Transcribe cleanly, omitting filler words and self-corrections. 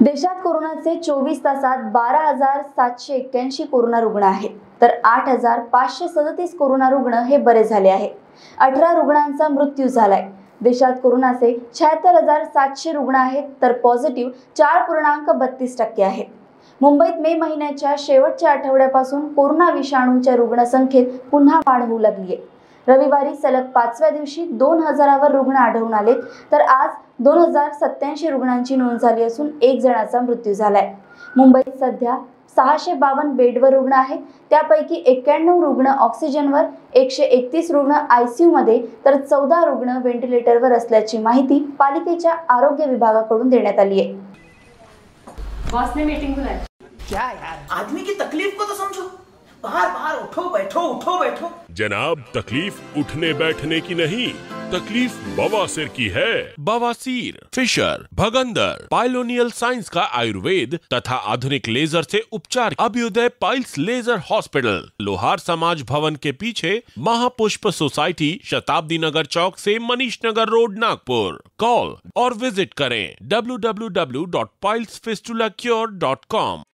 देशात कोरोनाचे 24 तासात 12,781 कोरोना रुग्ण आहेत, तर 8,537 कोरोना रुग्ण हे बरे झाले आहेत. 18 रुग्णांचा मृत्यू झालाय. देशात कोरोनाचे 76,700 रुग्ण आहेत, तर पॉझिटिव्ह 4.32% आहेत. मुंबईत मे महिन्याच्या शेवटच्या आठवड्यापासून कोरोना विषाणूच्या रुग्णसंख्येत पुन्हा वाढ होऊ लागली आहे. रविवारी सलग 5व्या दिवशी 2,000वर रुग्ण आढळून आले, तर आज 2,087 रुग्णांची नोंद झाली असून 1 जणाचा मृत्यू झालाय. मुंबईत सध्या 652 बेडवर रुग्ण आहेत. त्यापैकी 91 रुग्ण ऑक्सिजनवर, 131 रुग्ण ICU मध्ये, तर 14 रुग्ण व्हेंटिलेटरवर असल्याची माहिती पालिकेच्या आरोग्य विभागाकडून देण्यात आली आहे. बॉस ने मीटिंग बुलाई. क्या यार, आदमी की तकलीफ को तो समझो. बाहर बाहर उठो बैठो. जनाब, तकलीफ उठने बैठने की नहीं, तकलीफ बवासीर की है. बवासीर, फिशर, भगंदर, पाइलोनियल साइंस का आयुर्वेद तथा आधुनिक लेजर से उपचार. अभ्युदय पाइल्स लेजर हॉस्पिटल, लोहार समाज भवन के पीछे, महापुष्प सोसाइटी, शताब्दी नगर चौक से मनीष नगर रोड, नागपुर. कॉल और विजिट करें www.pilesfistulacure.com.